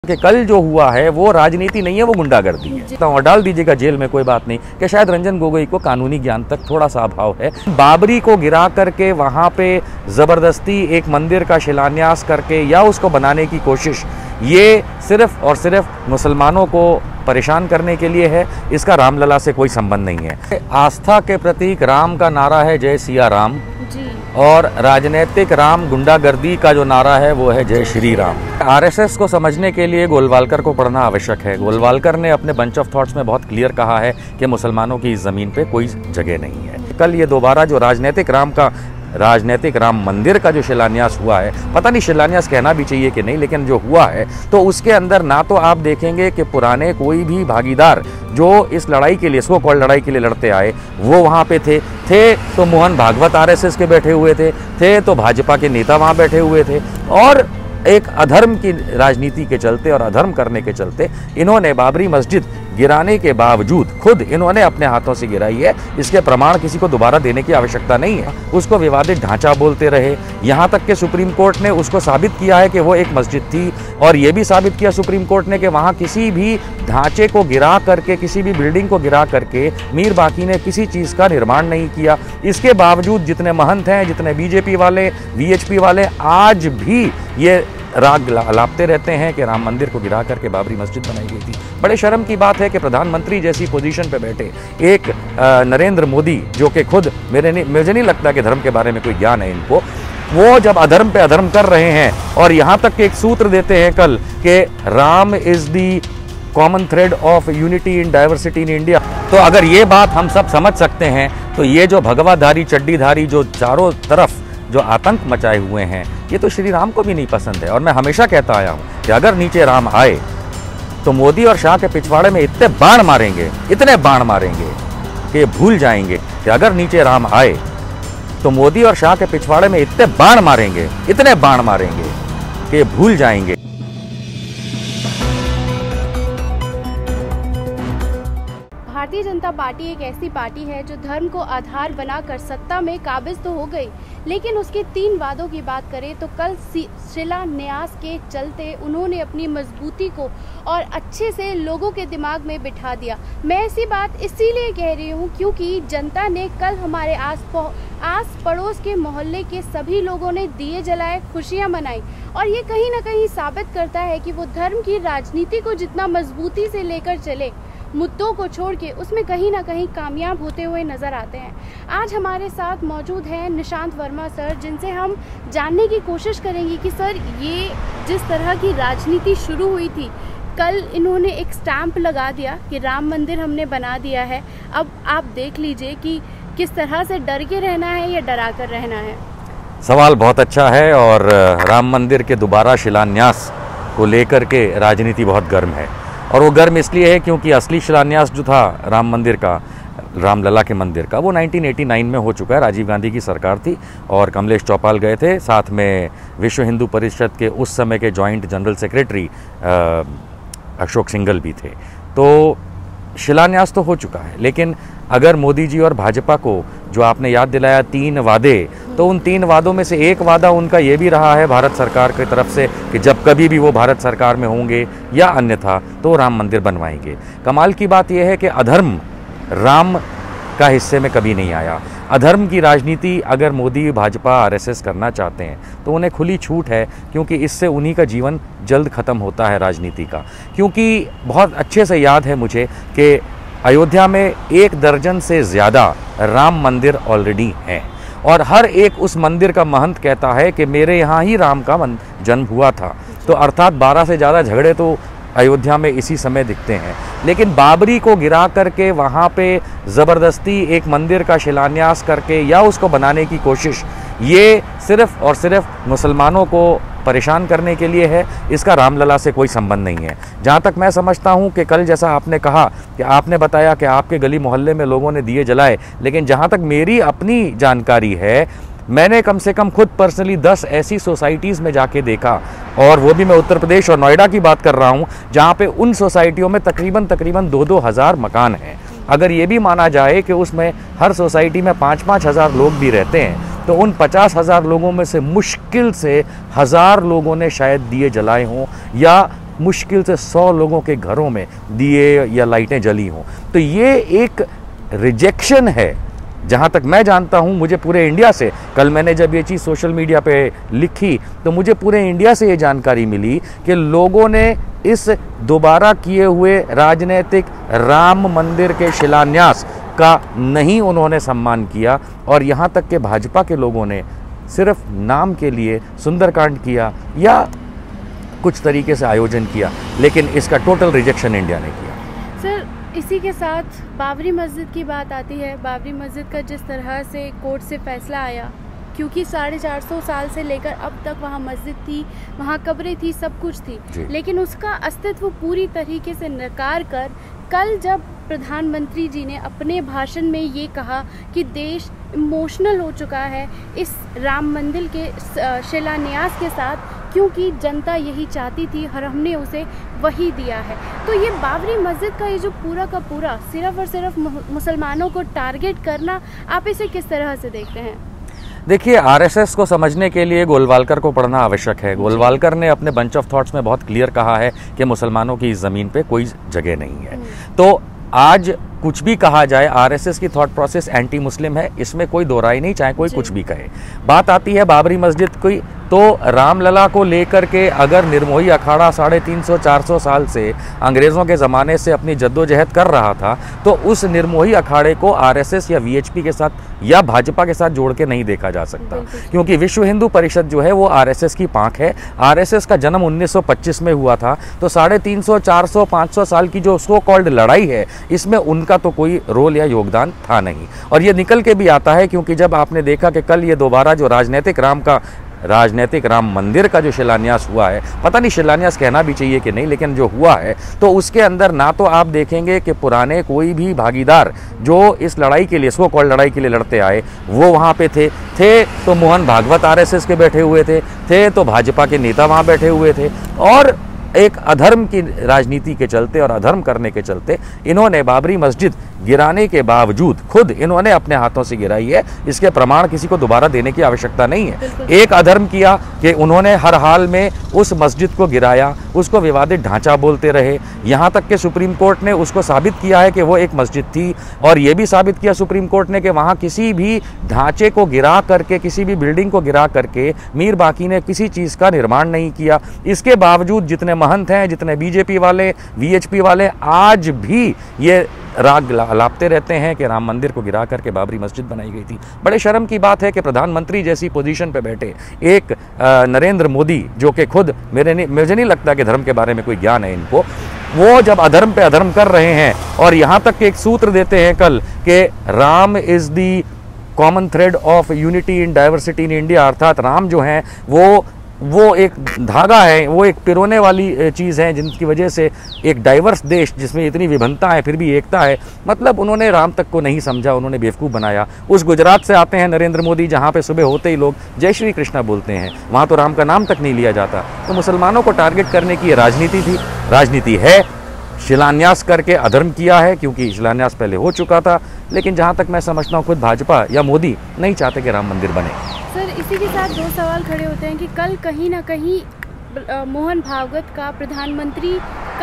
कि कल जो हुआ है वो राजनीति नहीं है, वो गुंडागर्दी है। तो और डाल दीजिएगा जेल में, कोई बात नहीं, कि शायद रंजन गोगोई को कानूनी ज्ञान तक थोड़ा सा अभाव है। बाबरी को गिरा करके वहां पे जबरदस्ती एक मंदिर का शिलान्यास करके या उसको बनाने की कोशिश, ये सिर्फ और सिर्फ मुसलमानों को परेशान करने के लिए है। इसका रामलला से कोई संबंध नहीं है। आस्था के प्रतीक राम का नारा है जय सिया राम जी, और राजनीतिक राम गुंडागर्दी का जो नारा है वो है जय श्री राम। आरएसएस को समझने के लिए गोलवालकर को पढ़ना आवश्यक है। गोलवालकर ने अपने बंच ऑफ थॉट्स में बहुत क्लियर कहा है कि मुसलमानों की इस जमीन पे कोई जगह नहीं है। कल ये दोबारा जो राजनीतिक राम मंदिर का जो शिलान्यास हुआ है, पता नहीं शिलान्यास कहना भी चाहिए कि नहीं, लेकिन जो हुआ है तो उसके अंदर ना तो आप देखेंगे कि पुराने कोई भी भागीदार जो इस लड़ाई के लिए, सो कॉल्ड लड़ाई के लिए लड़ते आए, वो वहाँ पे थे तो मोहन भागवत आरएसएस के बैठे हुए थे तो भाजपा के नेता वहाँ बैठे हुए थे, और एक अधर्म की राजनीति के चलते और अधर्म करने के चलते इन्होंने बाबरी मस्जिद गिराने के बावजूद खुद इन्होंने अपने हाथों से गिराई है। इसके प्रमाण किसी को दोबारा देने की आवश्यकता नहीं है। उसको विवादित ढांचा बोलते रहे, यहाँ तक कि सुप्रीम कोर्ट ने उसको साबित किया है कि वो एक मस्जिद थी, और ये भी साबित किया सुप्रीम कोर्ट ने कि वहाँ किसी भी ढांचे को गिरा करके, किसी भी बिल्डिंग को गिरा करके मीर बाकी ने किसी चीज़ का निर्माण नहीं किया। इसके बावजूद जितने महंत हैं, जितने बीजेपी वाले, वीएचपी वाले आज भी ये राग लापते रहते हैं कि राम मंदिर को गिरा करके बाबरी मस्जिद बनाई गई थी। बड़े शर्म की बात है कि प्रधानमंत्री जैसी पोजीशन पे बैठे एक नरेंद्र मोदी, जो कि खुद मुझे नहीं लगता कि धर्म के बारे में कोई ज्ञान है इनको, वो जब अधर्म पे अधर्म कर रहे हैं और यहाँ तक कि एक सूत्र देते हैं कल कि Ram is the common thread of unity in diversity in India. तो अगर ये बात हम सब समझ सकते हैं तो ये जो भगवाधारी चड्डीधारी जो चारों तरफ जो आतंक मचाए हुए हैं, ये तो श्री राम को भी नहीं पसंद है। और मैं हमेशा कहता आया हूँ कि अगर नीचे राम आए तो मोदी और शाह के पिछवाड़े में इतने बाण मारेंगे, इतने बाण मारेंगे कि ये भूल जाएंगे कि अगर नीचे राम आए तो मोदी और शाह के पिछवाड़े में इतने बाण मारेंगे, इतने बाण मारेंगे कि ये भूल जाएंगे। भारतीय जनता पार्टी एक ऐसी पार्टी है जो धर्म को आधार बनाकर सत्ता में काबिज तो हो गई, लेकिन उसके 3 वादों की बात करें तो कल शिलान्यास के चलते उन्होंने अपनी मजबूती को और अच्छे से लोगों के दिमाग में बिठा दिया। मैं ऐसी बात इसीलिए कह रही हूँ क्योंकि जनता ने कल हमारे आस पड़ोस के मोहल्ले के सभी लोगों ने दिए जलाए, खुशियाँ मनाई, और ये कहीं ना कहीं साबित करता है कि वो धर्म की राजनीति को जितना मजबूती से लेकर चले, मुद्दों को छोड़ के उसमें कहीं ना कहीं कामयाब होते हुए नज़र आते हैं। आज हमारे साथ मौजूद हैं निशांत वर्मा सर, जिनसे हम जानने की कोशिश करेंगे कि सर ये जिस तरह की राजनीति शुरू हुई थी, कल इन्होंने एक स्टैंप लगा दिया कि राम मंदिर हमने बना दिया है। अब आप देख लीजिए कि किस तरह से डर के रहना है या डरा कर रहना है। सवाल बहुत अच्छा है, और राम मंदिर के दोबारा शिलान्यास को लेकर के राजनीति बहुत गर्म है, और वो गर्म इसलिए है क्योंकि असली शिलान्यास जो था राम मंदिर का, रामलला के मंदिर का, वो 1989 में हो चुका है। राजीव गांधी की सरकार थी और कमलेश चौपाल गए थे, साथ में विश्व हिंदू परिषद के उस समय के joint general secretary Ashok Singhal भी थे। तो शिलान्यास तो हो चुका है, लेकिन अगर मोदी जी और भाजपा को जो आपने याद दिलाया 3 वादे, तो उन 3 वादों में से एक वादा उनका ये भी रहा है भारत सरकार की तरफ से कि जब कभी भी वो भारत सरकार में होंगे या अन्यथा तो राम मंदिर बनवाएंगे। कमाल की बात यह है कि अधर्म राम का हिस्से में कभी नहीं आया। अधर्म की राजनीति अगर मोदी, भाजपा, आरएसएस करना चाहते हैं तो उन्हें खुली छूट है, क्योंकि इससे उन्हीं का जीवन जल्द ख़त्म होता है राजनीति का। क्योंकि बहुत अच्छे से याद है मुझे कि अयोध्या में 1 दर्जन से ज़्यादा राम मंदिर ऑलरेडी हैं, और हर एक उस मंदिर का महंत कहता है कि मेरे यहाँ ही राम का जन्म हुआ था। तो अर्थात 12 से ज़्यादा झगड़े तो अयोध्या में इसी समय दिखते हैं। लेकिन बाबरी को गिरा करके वहाँ पे ज़बरदस्ती एक मंदिर का शिलान्यास करके या उसको बनाने की कोशिश, ये सिर्फ और सिर्फ मुसलमानों को परेशान करने के लिए है। इसका रामलला से कोई संबंध नहीं है। जहाँ तक मैं समझता हूँ कि कल जैसा आपने कहा कि आपने बताया कि आपके गली मोहल्ले में लोगों ने दिए जलाए, लेकिन जहाँ तक मेरी अपनी जानकारी है, मैंने कम से कम खुद पर्सनली 10 ऐसी सोसाइटीज़ में जाके देखा, और वो भी मैं उत्तर प्रदेश और नोएडा की बात कर रहा हूँ, जहाँ पे उन सोसाइटियों में तकरीबन 2-2 हज़ार मकान हैं। अगर ये भी माना जाए कि उसमें हर सोसाइटी में 5-5 हज़ार लोग भी रहते हैं, तो उन 50,000 लोगों में से मुश्किल से 1000 लोगों ने शायद दिए जलाए हों, या मुश्किल से 100 लोगों के घरों में दिए या लाइटें जली हों। तो ये एक रिजेक्शन है। जहाँ तक मैं जानता हूँ, मुझे पूरे इंडिया से, कल मैंने जब ये चीज़ सोशल मीडिया पे लिखी तो मुझे पूरे इंडिया से ये जानकारी मिली कि लोगों ने इस दोबारा किए हुए राजनीतिक राम मंदिर के शिलान्यास का नहीं उन्होंने सम्मान किया, और यहाँ तक कि भाजपा के लोगों ने सिर्फ नाम के लिए सुंदरकांड किया या कुछ तरीके से आयोजन किया, लेकिन इसका टोटल रिजेक्शन इंडिया ने किया। सर, इसी के साथ बाबरी मस्जिद की बात आती है। बाबरी मस्जिद का जिस तरह से कोर्ट से फैसला आया, क्योंकि 450 साल से लेकर अब तक वहाँ मस्जिद थी, वहाँ कब्रें थी, सब कुछ थी, लेकिन उसका अस्तित्व पूरी तरीके से नकार कर कल जब प्रधानमंत्री जी ने अपने भाषण में ये कहा कि देश इमोशनल हो चुका है इस राम मंदिर के शिलान्यास के साथ, क्योंकि जनता यही चाहती थी और हमने उसे वही दिया है। तो ये बाबरी मस्जिद का ये जो पूरा का पूरा सिर्फ और सिर्फ मुसलमानों को टारगेट करना, आप इसे किस तरह से देखते हैं? देखिए, आरएसएस को समझने के लिए गोलवालकर को पढ़ना आवश्यक है। गोलवालकर ने अपने बंच ऑफ थॉट्स में बहुत क्लियर कहा है कि मुसलमानों की इस ज़मीन पे कोई जगह नहीं है। तो आज कुछ भी कहा जाए, आरएसएस की थॉट प्रोसेस एंटी मुस्लिम है, इसमें कोई दो राय नहीं, चाहे कोई कुछ भी कहे। बात आती है बाबरी मस्जिद की, तो रामलला को लेकर के अगर निर्मोही अखाड़ा 350-400 साल से अंग्रेज़ों के ज़माने से अपनी जद्दोजहद कर रहा था, तो उस निर्मोही अखाड़े को आरएसएस या वीएचपी के साथ या भाजपा के साथ जोड़ के नहीं देखा जा सकता, क्योंकि विश्व हिंदू परिषद जो है वो आरएसएस की पांख है। आरएसएस का जन्म 1925 में हुआ था, तो 350, 400, 500 साल की जो सो कॉल्ड लड़ाई है, इसमें उनका तो कोई रोल या योगदान था नहीं। और ये निकल के भी आता है, क्योंकि जब आपने देखा कि कल ये दोबारा जो राजनीतिक राम मंदिर का जो शिलान्यास हुआ है, पता नहीं शिलान्यास कहना भी चाहिए कि नहीं, लेकिन जो हुआ है, तो उसके अंदर ना तो आप देखेंगे कि पुराने कोई भी भागीदार जो इस लड़ाई के लिए, सो कॉल्ड लड़ाई के लिए लड़ते आए, वो वहाँ पे थे तो मोहन भागवत आरएसएस के बैठे हुए थे तो भाजपा के नेता वहाँ बैठे हुए थे, और एक अधर्म की राजनीति के चलते और अधर्म करने के चलते इन्होंने बाबरी मस्जिद गिराने के बावजूद खुद इन्होंने अपने हाथों से गिराई है। इसके प्रमाण किसी को दोबारा देने की आवश्यकता नहीं है। एक अधर्म किया कि उन्होंने हर हाल में उस मस्जिद को गिराया, उसको विवादित ढांचा बोलते रहे, यहाँ तक कि सुप्रीम कोर्ट ने उसको साबित किया है कि वो एक मस्जिद थी, और ये भी साबित किया सुप्रीम कोर्ट ने कि वहाँ किसी भी ढांचे को गिरा करके, किसी भी बिल्डिंग को गिरा करके मीर बाकी ने किसी चीज़ का निर्माण नहीं किया। इसके बावजूद जितने महंत हैं, जितने बीजेपी वाले, वीएचपी वाले आज भी ये राग लापते रहते हैं कि राम मंदिर को गिरा करके बाबरी मस्जिद बनाई गई थी। बड़े शर्म की बात है कि प्रधानमंत्री जैसी पोजीशन पे बैठे एक नरेंद्र मोदी, जो कि खुद मुझे नहीं लगता कि धर्म के बारे में कोई ज्ञान है इनको, वो जब अधर्म पे अधर्म कर रहे हैं, और यहाँ तक कि एक सूत्र देते हैं कल कि Ram is the common thread of unity in diversity in India, अर्थात राम जो हैं वो एक धागा है, वो एक पिरोने वाली चीज़ है, जिनकी वजह से एक डाइवर्स देश जिसमें इतनी विभिन्नता है फिर भी एकता है, मतलब उन्होंने राम तक को नहीं समझा, उन्होंने बेवकूफ़ बनाया। उस गुजरात से आते हैं नरेंद्र मोदी, जहाँ पे सुबह होते ही लोग जय श्री कृष्णा बोलते हैं, वहाँ तो राम का नाम तक नहीं लिया जाता। तो मुसलमानों को टारगेट करने की ये राजनीति थी, राजनीति है। शिलान्यास करके अधर्म किया है, क्योंकि शिलान्यास पहले हो चुका था, लेकिन जहाँ तक मैं समझता हूँ खुद भाजपा या मोदी नहीं चाहते कि राम मंदिर बने। सर, इसी के साथ दो सवाल खड़े होते हैं कि कल कहीं ना कहीं मोहन भागवत का, प्रधानमंत्री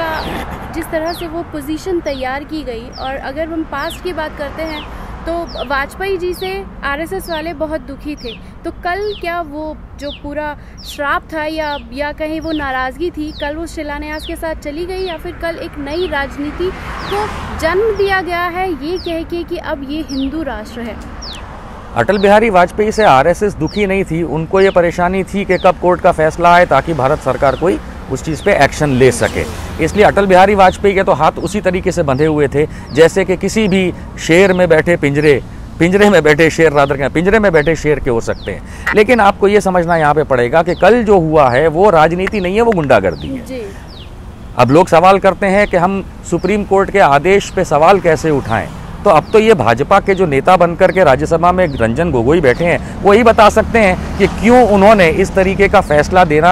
का जिस तरह से वो पोजीशन तैयार की गई, और अगर हम पास्ट की बात करते हैं तो वाजपेयी जी से आरएसएस वाले बहुत दुखी थे, तो कल क्या वो जो पूरा श्राप था या कहीं वो नाराज़गी थी, कल वो शिलान्यास के साथ चली गई, या फिर कल एक नई राजनीति को जन्म दिया गया है ये कह के कि अब ये हिंदू राष्ट्र है? अटल बिहारी वाजपेयी से आरएसएस दुखी नहीं थी, उनको ये परेशानी थी कि कब कोर्ट का फैसला आए ताकि भारत सरकार कोई उस चीज़ पे एक्शन ले सके। इसलिए अटल बिहारी वाजपेयी के तो हाथ उसी तरीके से बंधे हुए थे जैसे कि किसी भी शेर में बैठे पिंजरे में बैठे शेर, पिंजरे में बैठे शेर के हो सकते हैं। लेकिन आपको ये समझना यहाँ पे पड़ेगा कि कल जो हुआ है वो राजनीति नहीं है, वो गुंडागर्दी है। अब लोग सवाल करते हैं कि हम सुप्रीम कोर्ट के आदेश पे सवाल कैसे उठाएं, तो अब तो ये भाजपा के जो नेता बनकर के राज्यसभा में रंजन गोगोई बैठे हैं, वो ही बता सकते हैं कि क्यों उन्होंने इस तरीके का फैसला देना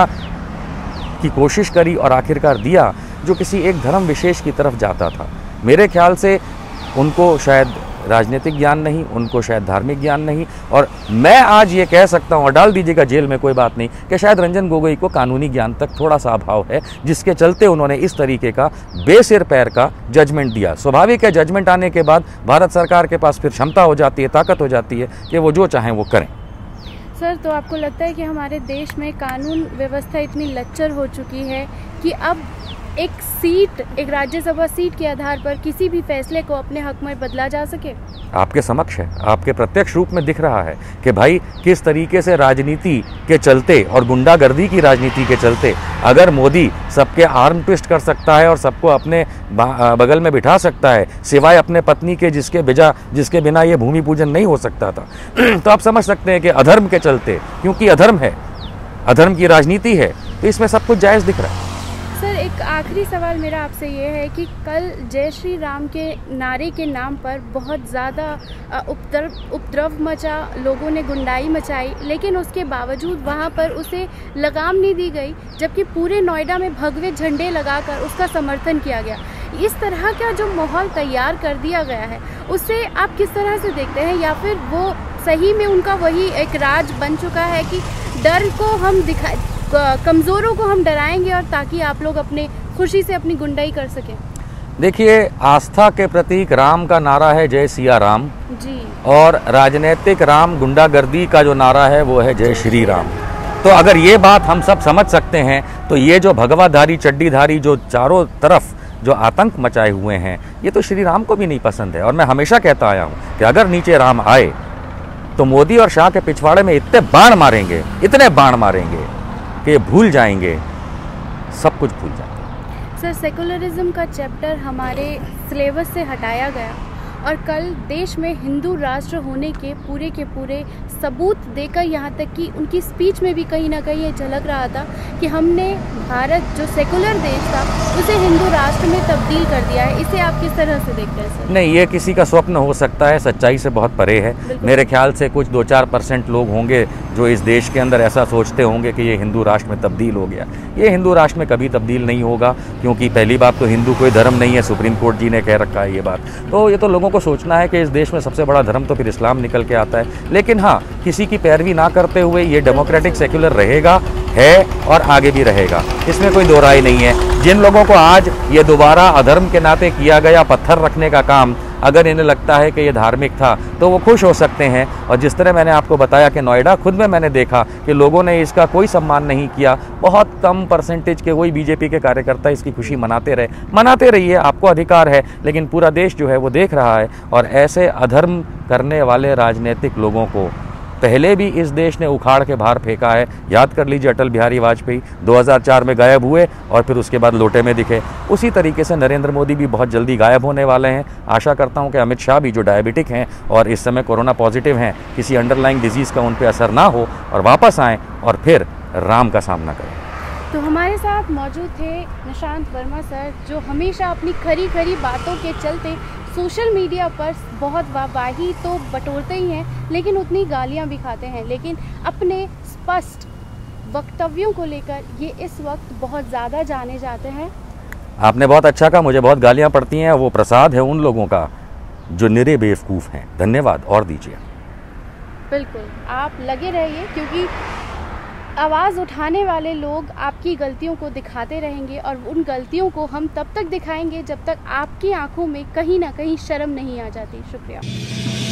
की कोशिश करी और आखिरकार दिया, जो किसी एक धर्म विशेष की तरफ जाता था। मेरे ख्याल से उनको शायद राजनीतिक ज्ञान नहीं, उनको शायद धार्मिक ज्ञान नहीं। और मैं आज ये कह सकता हूँ, और डाल दीजिएगा जेल में कोई बात नहीं, कि शायद रंजन गोगोई को कानूनी ज्ञान तक थोड़ा सा अभाव है, जिसके चलते उन्होंने इस तरीके का बेसिर पैर का जजमेंट दिया। स्वाभाविक है, जजमेंट आने के बाद भारत सरकार के पास फिर क्षमता हो जाती है, ताकत हो जाती है कि वो जो चाहें वो करें। सर, तो आपको लगता है कि हमारे देश में कानून व्यवस्था इतनी लच्चर हो चुकी है कि अब एक राज्यसभा सीट के आधार पर किसी भी फैसले को अपने हक में बदला जा सके? आपके समक्ष है, आपके प्रत्यक्ष रूप में दिख रहा है कि भाई किस तरीके से राजनीति के चलते और गुंडागर्दी की राजनीति के चलते अगर मोदी सबके आर्म ट्विस्ट कर सकता है और सबको अपने बगल में बिठा सकता है, सिवाय अपने पत्नी के जिसके बिना ये भूमि पूजन नहीं हो सकता था तो आप समझ सकते हैं कि अधर्म के चलते, क्योंकि अधर्म है, अधर्म की राजनीति है, तो इसमें सब कुछ जायज़ दिख रहा है। सर, एक आखिरी सवाल मेरा आपसे ये है कि कल जय श्री राम के नारे के नाम पर बहुत ज़्यादा उपद्रव मचा, लोगों ने गुंडाई मचाई, लेकिन उसके बावजूद वहाँ पर उसे लगाम नहीं दी गई, जबकि पूरे नोएडा में भगवे झंडे लगाकर उसका समर्थन किया गया। इस तरह का जो माहौल तैयार कर दिया गया है, उससे आप किस तरह से देखते हैं? या फिर वो सही में उनका वही एक राज बन चुका है कि डर को हम कमज़ोरों को हम डराएंगे और ताकि आप लोग अपने खुशी से अपनी गुंडाई कर सकें? देखिए, आस्था के प्रतीक राम का नारा है जय सिया राम जी, और राजनीतिक राम गुंडागर्दी का जो नारा है वो है जय श्री राम। तो अगर ये बात हम सब समझ सकते हैं तो ये जो भगवाधारी चड्डीधारी जो चारों तरफ जो आतंक मचाए हुए हैं, ये तो श्री राम को भी नहीं पसंद है। और मैं हमेशा कहता आया हूँ कि अगर नीचे राम आए तो मोदी और शाह के पिछवाड़े में इतने बाण मारेंगे कि ये भूल जाएंगे, सब कुछ भूल जाएंगे। सर, सेकुलरिज्म का चैप्टर हमारे सिलेबस से हटाया गया और कल देश में हिंदू राष्ट्र होने के पूरे सबूत देकर, यहाँ तक कि उनकी स्पीच में भी कहीं ना कहीं ये झलक रहा था कि हमने भारत जो सेकुलर देश था उसे हिंदू राष्ट्र में तब्दील कर दिया है। इसे आप किस तरह से देखते हैं सर? नहीं, ये किसी का स्वप्न हो सकता है, सच्चाई से बहुत परे है। मेरे ख्याल से कुछ 2-4% लोग होंगे जो इस देश के अंदर ऐसा सोचते होंगे कि ये हिंदू राष्ट्र में तब्दील हो गया। ये हिंदू राष्ट्र में कभी तब्दील नहीं होगा, क्योंकि पहली बात तो हिंदू कोई धर्म नहीं है, सुप्रीम कोर्ट जी ने कह रखा है ये बात। तो ये तो लोगों को सोचना है कि इस देश में सबसे बड़ा धर्म तो फिर इस्लाम निकल के आता है। लेकिन हाँ, किसी की पैरवी ना करते हुए ये डेमोक्रेटिक सेक्युलर रहेगा, है और आगे भी रहेगा, इसमें कोई दो राय नहीं है। जिन लोगों को आज ये दोबारा अधर्म के नाते किया गया पत्थर रखने का काम, अगर इन्हें लगता है कि ये धार्मिक था तो वो खुश हो सकते हैं। और जिस तरह मैंने आपको बताया कि नोएडा खुद में मैंने देखा कि लोगों ने इसका कोई सम्मान नहीं किया, बहुत कम परसेंटेज के वही बीजेपी के कार्यकर्ता इसकी खुशी मनाते रहिए, आपको अधिकार है, लेकिन पूरा देश जो है वो देख रहा है। और ऐसे अधर्म करने वाले राजनीतिक लोगों को पहले भी इस देश ने उखाड़ के बाहर फेंका है। याद कर लीजिए, अटल बिहारी वाजपेयी 2004 में गायब हुए और फिर उसके बाद लोटे में दिखे। उसी तरीके से नरेंद्र मोदी भी बहुत जल्दी गायब होने वाले हैं। आशा करता हूं कि अमित शाह भी, जो डायबिटिक हैं और इस समय कोरोना पॉजिटिव हैं, किसी अंडरलाइंग डिजीज़ का उन पर असर ना हो और वापस आएँ और फिर राम का सामना करें। तो हमारे साथ मौजूद थे निशांत वर्मा सर, जो हमेशा अपनी खरी बातों के चलते सोशल मीडिया पर बहुत वाहवाही तो बटोरते ही हैं, लेकिन उतनी गालियां भी खाते हैं। लेकिन अपने स्पष्ट वक्तव्यों को लेकर ये इस वक्त बहुत ज़्यादा जाने जाते हैं। आपने बहुत अच्छा कहा, मुझे बहुत गालियां पड़ती हैं, वो प्रसाद है उन लोगों का जो निरे बेवकूफ़ हैं। धन्यवाद, और दीजिए। बिल्कुल, आप लगे रहिए, क्योंकि आवाज़ उठाने वाले लोग आपकी गलतियों को दिखाते रहेंगे और उन गलतियों को हम तब तक दिखाएंगे जब तक आपकी आंखों में कहीं ना कहीं शर्म नहीं आ जाती। शुक्रिया।